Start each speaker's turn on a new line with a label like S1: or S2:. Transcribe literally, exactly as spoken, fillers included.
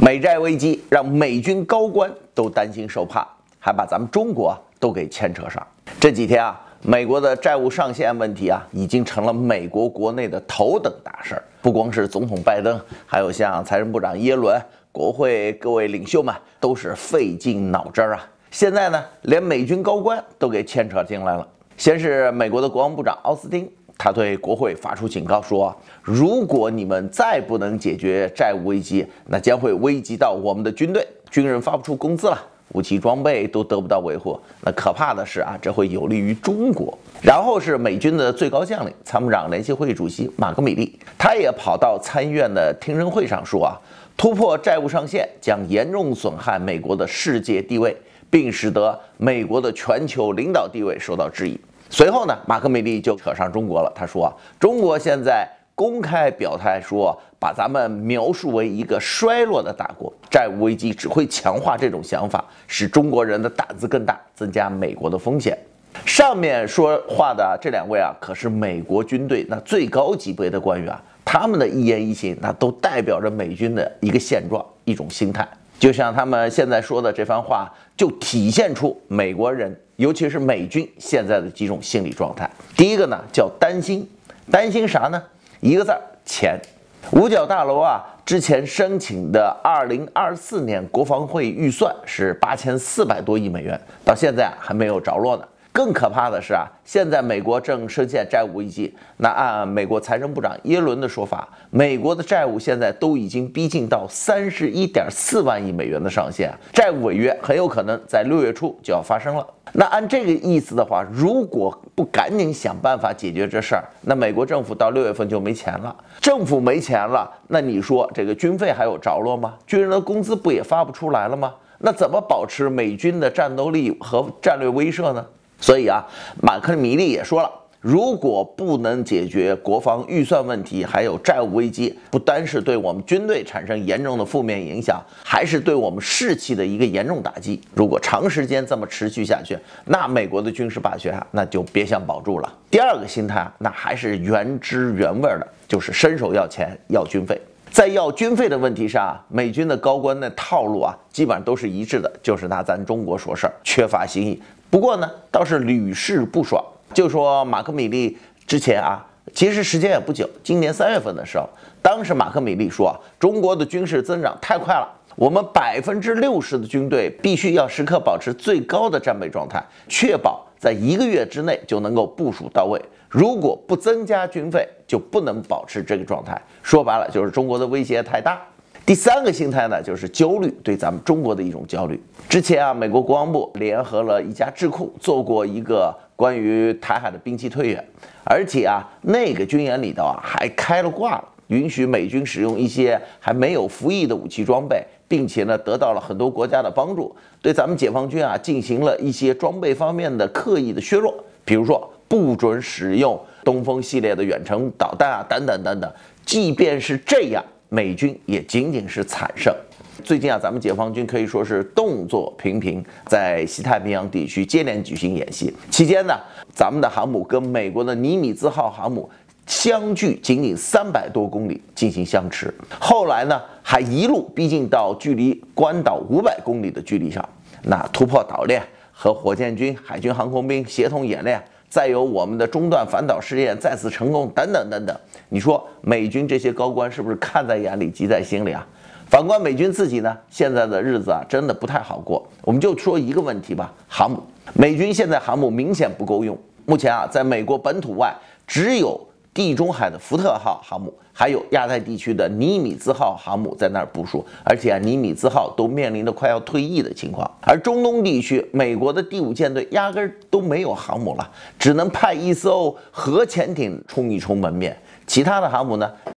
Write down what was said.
S1: 美债危机让美军高官都担心受怕，还把咱们中国都给牵扯上。这几天啊，美国的债务上限问题啊，已经成了美国国内的头等大事儿。不光是总统拜登，还有像财政部长耶伦、国会各位领袖们，都是费尽脑汁儿啊。现在呢，连美军高官都给牵扯进来了。先是美国的国防部长奥斯汀。 他对国会发出警告说：“如果你们再不能解决债务危机，那将会危及到我们的军队，军人发不出工资了，武器装备都得不到维护。那可怕的是啊，这会有利于中国。”然后是美军的最高将领、参谋长联席会主席马克米利，他也跑到参议院的听证会上说啊，突破债务上限将严重损害美国的世界地位，并使得美国的全球领导地位受到质疑。 随后呢，马克米利就扯上中国了。他说啊，中国现在公开表态说，把咱们描述为一个衰落的大国，债务危机只会强化这种想法，使中国人的胆子更大，增加美国的风险。上面说话的这两位啊，可是美国军队那最高级别的官员啊，他们的一言一行，那都代表着美军的一个现状，一种心态。就像他们现在说的这番话，就体现出美国人。 尤其是美军现在的几种心理状态。第一个呢叫担心，担心啥呢？一个字儿钱。五角大楼啊，之前申请的二零二四年国防会预算是八千四百多亿美元，到现在还没有着落呢。更可怕的是啊，现在美国正深陷债务危机。那按美国财政部长耶伦的说法，美国的债务现在都已经逼近到三十一点四万亿美元的上限，债务违约很有可能在六月初就要发生了。 那按这个意思的话，如果不赶紧想办法解决这事儿，那美国政府到六月份就没钱了。政府没钱了，那你说这个军费还有着落吗？军人的工资不也发不出来了吗？那怎么保持美军的战斗力和战略威慑呢？所以啊，马克米利也说了。 如果不能解决国防预算问题，还有债务危机，不单是对我们军队产生严重的负面影响，还是对我们士气的一个严重打击。如果长时间这么持续下去，那美国的军事霸权啊，那就别想保住了。第二个心态啊，那还是原汁原味的，就是伸手要钱、要军费。在要军费的问题上啊，美军的高官的套路啊，基本上都是一致的，就是拿咱中国说事儿，缺乏新意。不过呢，倒是屡试不爽。 就说马克米利之前啊，其实时间也不久，今年三月份的时候，当时马克米利说啊，中国的军事增长太快了，我们百分之六十的军队必须要时刻保持最高的战备状态，确保在一个月之内就能够部署到位。如果不增加军费，就不能保持这个状态。说白了，就是中国的威胁太大。 第三个心态呢，就是焦虑，对咱们中国的一种焦虑。之前啊，美国国防部联合了一家智库做过一个关于台海的兵器退远，而且啊，那个军演里头啊还开了挂了，允许美军使用一些还没有服役的武器装备，并且呢得到了很多国家的帮助，对咱们解放军啊进行了一些装备方面的刻意的削弱，比如说不准使用东风系列的远程导弹啊，等等等等。即便是这样。 美军也仅仅是惨胜。最近啊，咱们解放军可以说是动作频频，在西太平洋地区接连举行演习。期间呢，咱们的航母跟美国的尼米兹号航母相距仅仅三百多公里进行相持。后来呢，还一路逼近到距离关岛五百公里的距离上。那突破岛链和火箭军、海军航空兵协同演练。 再有我们的中段反导试验再次成功，等等等等。你说美军这些高官是不是看在眼里，急在心里啊？反观美军自己呢，现在的日子啊，真的不太好过。我们就说一个问题吧，航母。美军现在航母明显不够用。目前啊，在美国本土外，只有地中海的福特号航母，还有亚太地区的尼米兹号航母在那儿部署，而且啊，尼米兹号都面临着快要退役的情况。而中东地区，美国的第五舰队压根儿都没有航母了，只能派一艘核潜艇冲一冲门面，其他的航母呢？